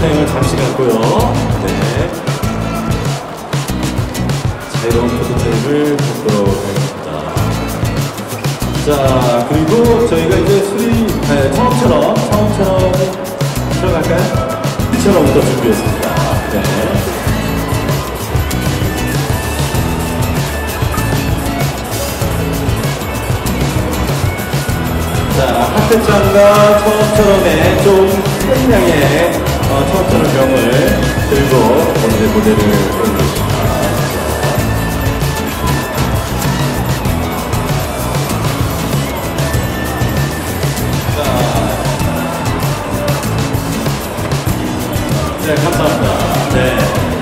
촬영을 잠시 갖고요. 네. 자유로운 포토타임을 갖도록 하겠습니다. 자, 그리고 저희가 이제 처음처럼 들어갈까요? 처럼부터 준비했습니다. 네. 자, 하트짱과 처음처럼의 좀 큰 양의 처음처럼 병을 들고 오늘의 무대를 보여주십니다. 네, 감사합니다. 네.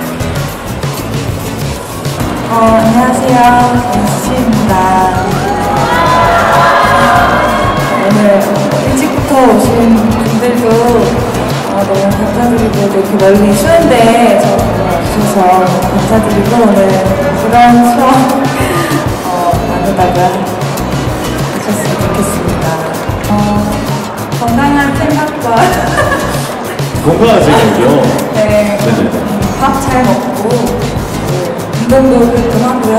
안녕하세요. NCT입니다. 오늘 일찍부터 오신 분들도 너무 감사드리고 이렇게 멀리 추운데 와주셔서 감사드리고 오늘 그런 수업 나누다가 하셨으면 좋겠습니다. 건강한 생각과 건강한 생각이요? 네. 밥 잘 먹고 운동도 좀 하고요.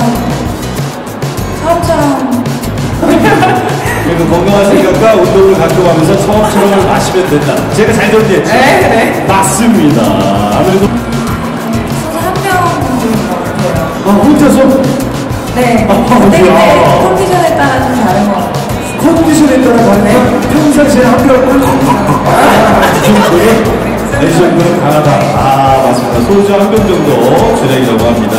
처음처럼 그리고 건강한 생각과 운동을 갖고 가면서 처음처럼을 마시면 된다. 제가 잘 정리했죠? 네. 맞습니다. 아무래도 한 명 정도인 것 같아요. 혼자서? 네. 근데 컨디션에 따라 좀 다른 것 같아요. 컨디션에 따라 다른 거? 평상시에 한 병을 이 정도는 강하다. 맞습니다. 소주 한 병 정도 주량이라고 합니다.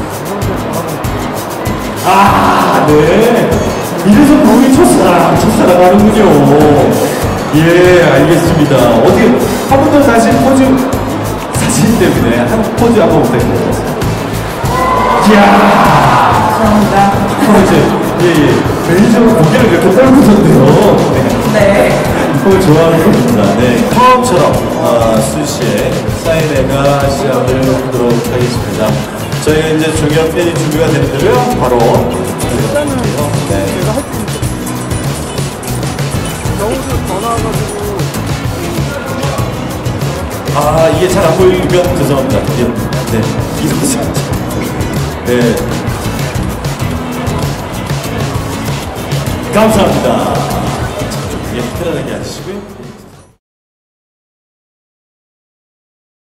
네. 이래서 몸이 첫사랑 하는군요. 예, 알겠습니다. 어떻게, 한 번 더 다시 포즈, 사진 때문에 한 포즈 한번 부탁드립니다. 이야. 감사합니다. 매니저가 고개를 이렇게 떨구던데요. 네. 그걸 좋아하는 겁니다. 네. 처음처럼, 수시의 사인회가 시작을 하도록 하겠습니다. 저희가 이제 중요한 팬이 준비가 되는데요. 바로. 일단은 제가 할 수 있는 겨울을 전화가지고 이게 잘 안 보이면 죄송합니다. 네. 이러세요. 네. 감사합니다. 예, 편안하게 앉으시고요.